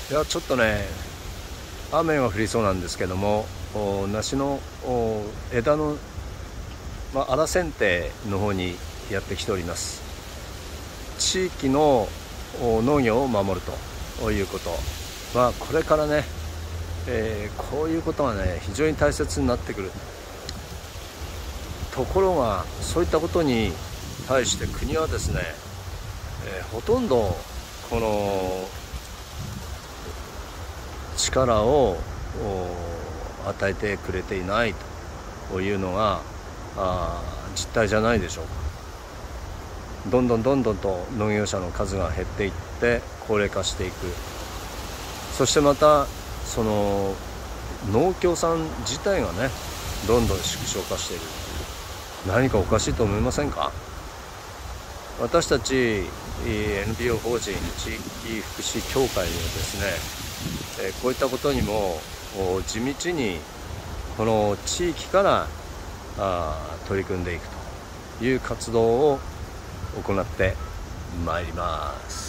いや、ちょっとね、雨が降りそうなんですけども、梨の枝の、荒剪定の方にやってきております。地域の農業を守るということ、これからね、こういうことがね非常に大切になってくる。ところがそういったことに対して国はですね、ほとんどこの力を与えてくれていないというのが実態じゃないでしょうか。どんどんと農業者の数が減っていって高齢化していく。そしてまたその農協さん自体がねどんどん縮小化している。何かおかしいと思いませんか？私たち NPO 法人地域福祉協会にはですね、こういったことにも地道にこの地域から取り組んでいくという活動を行ってまいります。